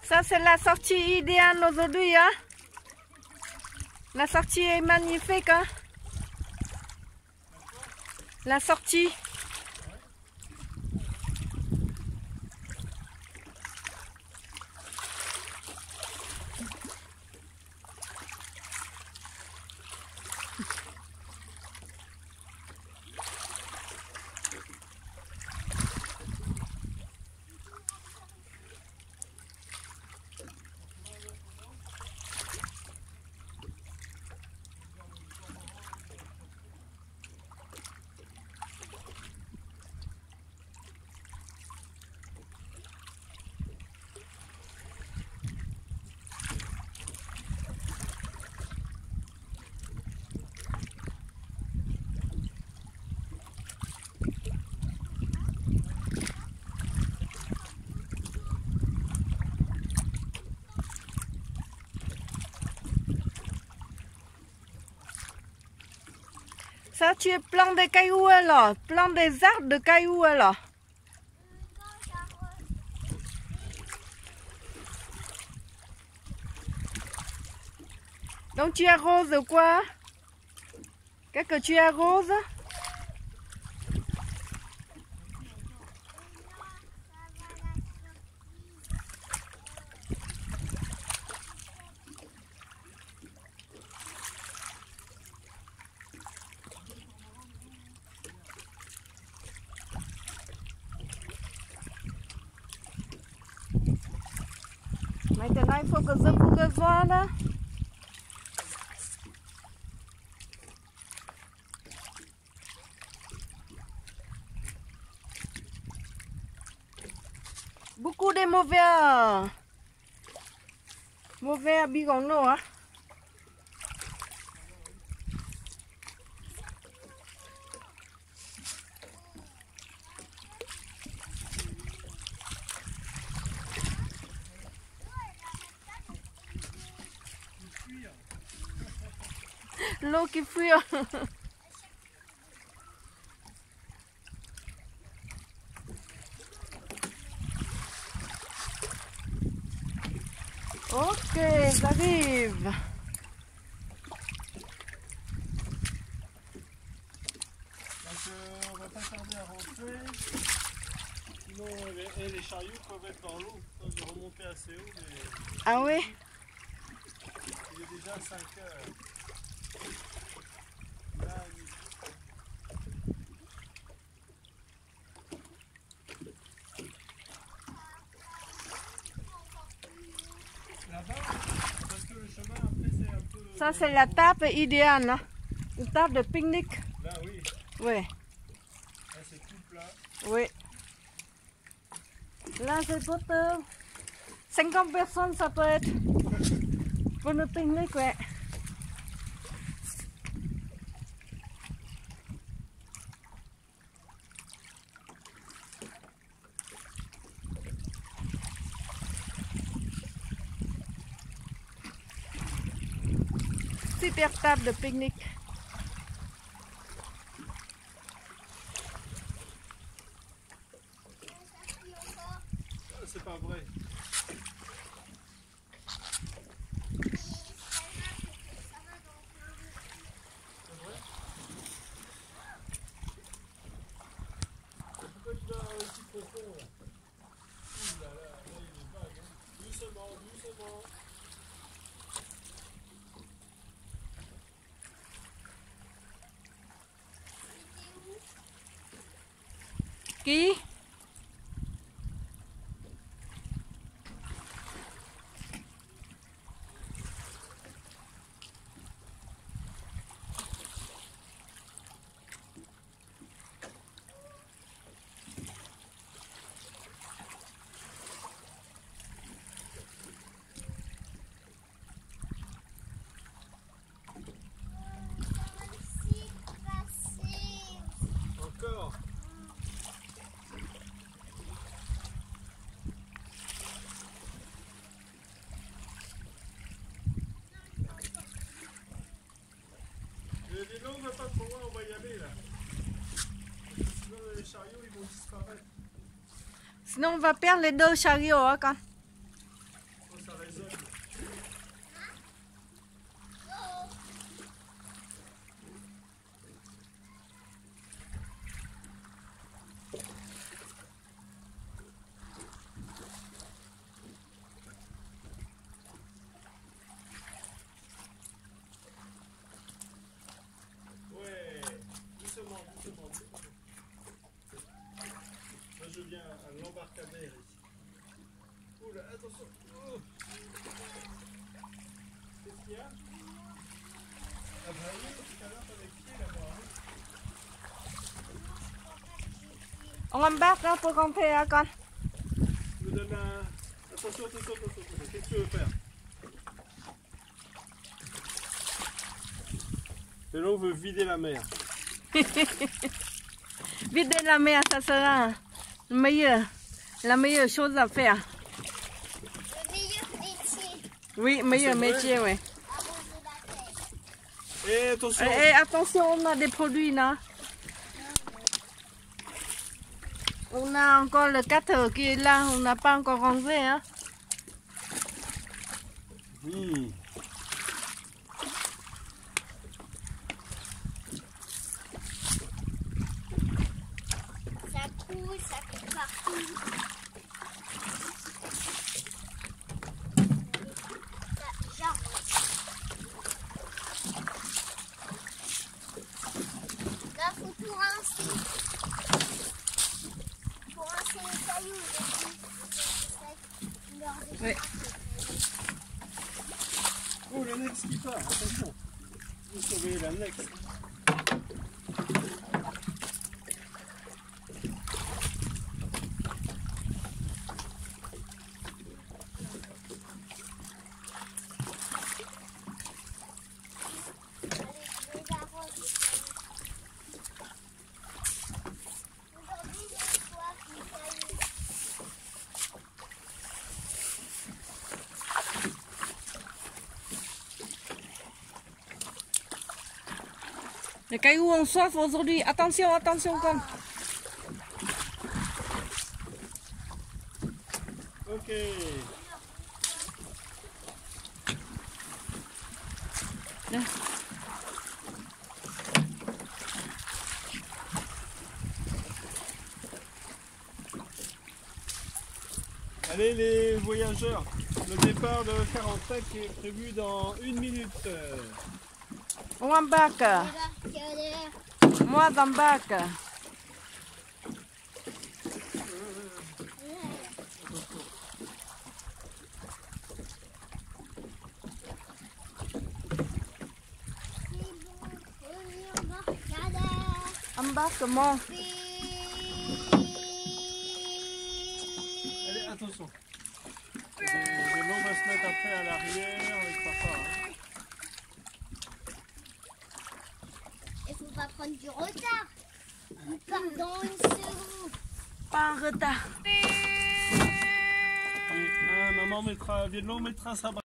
Ça, c'est la sortie idéale aujourd'hui, hein? La sortie est magnifique, hein? La sortie. Ça, tu es plein de cailloux alors, plein des arbres de cailloux alors. Donc tu arroses quoi? Qu'est-ce que tu arroses? Maintenant, il faut que je vous rejoigne. Beaucoup de mauvais bigorneaux, hein. L'eau qui fuit. Ok, j'arrive. On va pas tarder à rentrer. Sinon, les chariots peuvent être dans l'eau. Ils peuvent remonter assez haut. Mais... Ah oui? Il est déjà 5 heures. Là, là-bas, parce que le chemin après c'est un peu... Ça c'est la table idéale, hein? Une table de pique-nique. Là oui. Oui. Là c'est tout plat. Oui. Là c'est pour 50 personnes, ça peut être. Pour le pique-nique, ouais. Super table de pique-nique. C'est pas vrai. C'est vrai? Pourquoi tu vas aussi profond là? Ouh là là, là il est vague. Hein. Doucement, doucement. Qui? Encore. Les longs, on va pas trop loin, on va y aller là. Sinon les chariots ils vont disparaître. Sinon on va perdre les deux chariots, hein, quand. Cascadère ici. Oula, attention. Oh. Qu'est-ce qu'il y a? Ah bah oui, tout à l'heure t'avais quitté là-bas. Ông ăn bát đó, tôi không thuê hả con? Je me donne un... Attention, attention, attention. Qu'est-ce que tu veux faire? Vélo veut vider la mer. Vider la mer, ça sera la meilleure chose à faire. Le meilleur métier. Oui, meilleur C'est vrai. métier, oui. Arroser la terre. Et attention. Et attention, on a des produits là. On a encore le 4 qui est là, on n'a pas encore rangé. Hein. Oui. Ça coule partout. Genre. Là, faut tout rincer. Faut rincer les cailloux. Oui. Oh, l'annexe qui part, attention. Vous surveillez l'annexe. Les cailloux ont soif aujourd'hui. Attention, attention, con. Ok. Là. Allez les voyageurs, le départ de 45 est prévu dans 1 minute. On embarque. Moi, j'embarque. Embarquement. Allez, attention. Le vélo va se mettre après à l'arrière avec papa. Hein. Il faut pas prendre du retard. Il part dans une seconde. Pas en retard. Allez, maman mettra, Vélo mettra sa